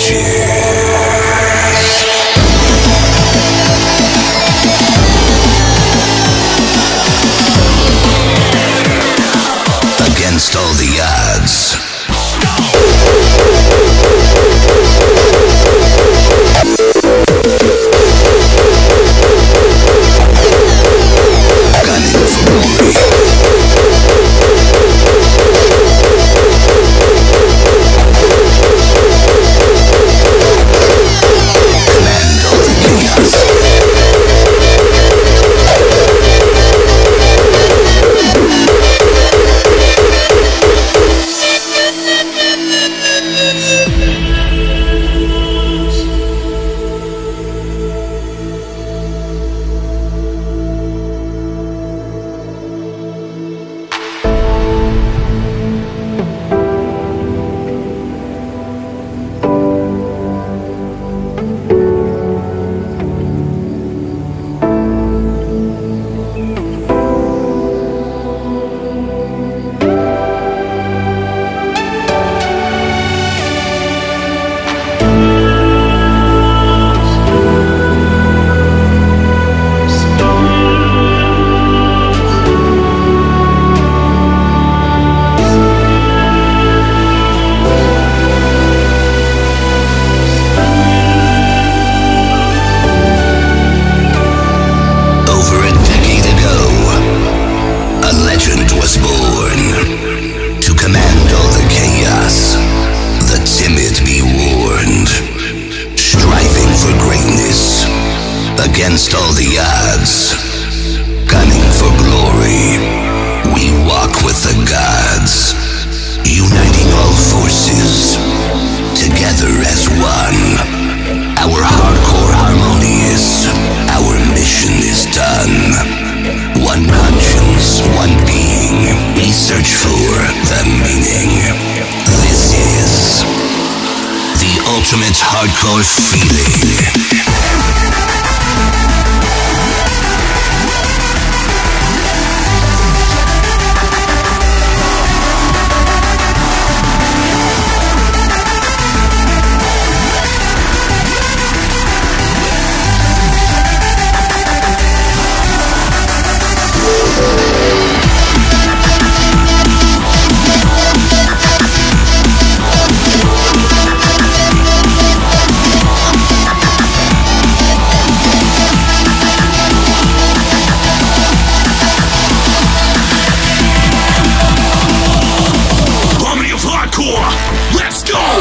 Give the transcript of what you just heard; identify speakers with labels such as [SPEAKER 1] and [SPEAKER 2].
[SPEAKER 1] Against all the odds. Gunning for glory. Command all the chaos. Against all the odds, gunning for glory, we walk with the gods, uniting all forces, together as one. Our hardcore harmonious, our mission is done. One conscience, one being, we search for the meaning. This is the ultimate hardcore feeling.
[SPEAKER 2] Let's go!